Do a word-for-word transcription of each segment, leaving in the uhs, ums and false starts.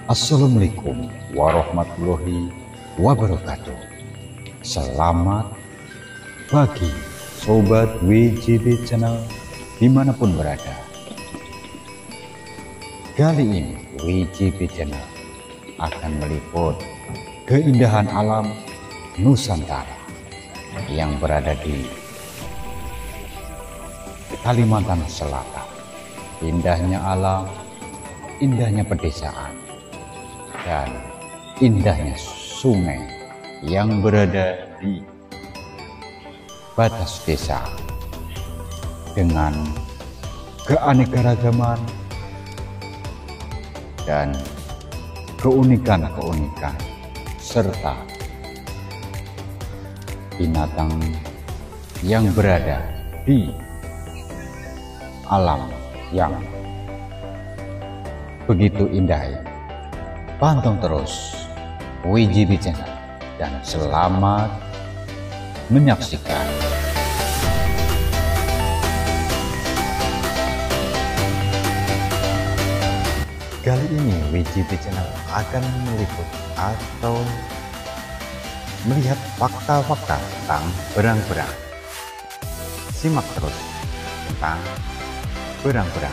Assalamualaikum warahmatullahi wabarakatuh. Selamat pagi Sobat W J B Channel dimanapun berada. Kali ini W J B Channel akan meliput keindahan alam Nusantara yang berada di Kalimantan Selatan. Indahnya alam, indahnya pedesaan, dan indahnya sungai yang berada di batas desa dengan keanekaragaman dan keunikan-keunikan serta binatang yang berada di alam yang begitu indah ini. Pantau terus W J B Channel dan selamat menyaksikan. Kali ini W J B Channel akan meliput atau melihat fakta-fakta tentang berang-berang. Simak terus tentang berang-berang.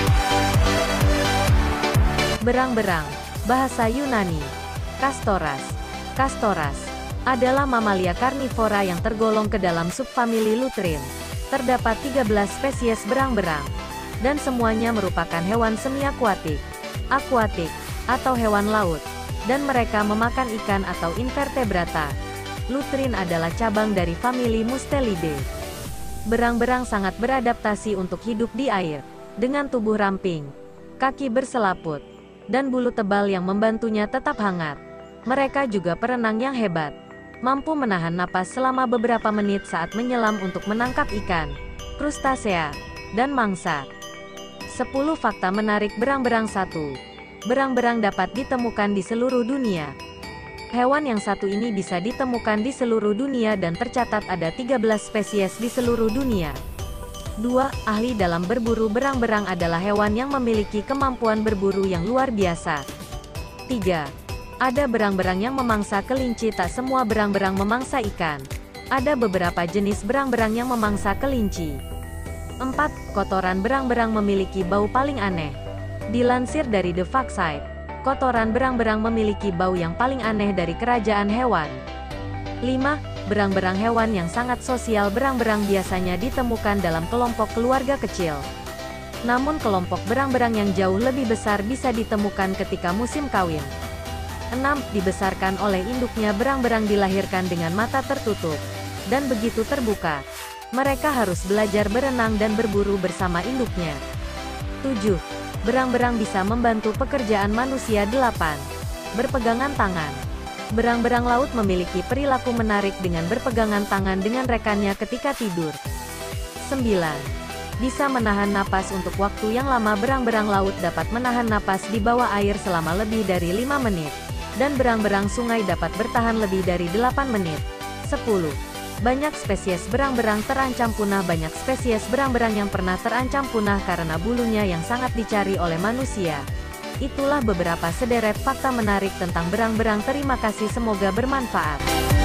Berang-berang, bahasa Yunani, Kastoras. Kastoras adalah mamalia karnivora yang tergolong ke dalam subfamili Lutrin. Terdapat tiga belas spesies berang-berang, dan semuanya merupakan hewan semi-akuatik, akuatik, atau hewan laut, dan mereka memakan ikan atau invertebrata. Lutrin adalah cabang dari famili Mustelidae. Berang-berang sangat beradaptasi untuk hidup di air, dengan tubuh ramping, kaki berselaput, dan bulu tebal yang membantunya tetap hangat. Mereka juga perenang yang hebat, mampu menahan napas selama beberapa menit saat menyelam untuk menangkap ikan, krustasea, dan mangsa. sepuluh fakta menarik berang-berang. Satu. Berang-berang dapat ditemukan di seluruh dunia. Hewan yang satu ini bisa ditemukan di seluruh dunia dan tercatat ada tiga belas spesies di seluruh dunia. Dua. Ahli dalam berburu berang-berang adalah hewan yang memiliki kemampuan berburu yang luar biasa. Tiga. Ada berang-berang yang memangsa kelinci. Tak semua berang-berang memangsa ikan. Ada beberapa jenis berang-berang yang memangsa kelinci. Empat. Kotoran berang-berang memiliki bau paling aneh. Dilansir dari The Fact Site, kotoran berang-berang memiliki bau yang paling aneh dari kerajaan hewan. Lima. Berang-berang hewan yang sangat sosial. Berang-berang biasanya ditemukan dalam kelompok keluarga kecil. Namun kelompok berang-berang yang jauh lebih besar bisa ditemukan ketika musim kawin. Enam. Dibesarkan oleh induknya. Berang-berang dilahirkan dengan mata tertutup, dan begitu terbuka, mereka harus belajar berenang dan berburu bersama induknya. Tujuh. Berang-berang bisa membantu pekerjaan manusia. Delapan. Berpegangan tangan. Berang-berang laut memiliki perilaku menarik dengan berpegangan tangan dengan rekannya ketika tidur. Sembilan. Bisa menahan napas untuk waktu yang lama. Berang-berang laut dapat menahan napas di bawah air selama lebih dari lima menit. Dan berang-berang sungai dapat bertahan lebih dari delapan menit. Sepuluh. Banyak spesies berang-berang terancam punah. Banyak spesies berang-berang yang pernah terancam punah karena bulunya yang sangat dicari oleh manusia. Itulah beberapa sederet fakta menarik tentang berang-berang. Terima kasih, semoga bermanfaat.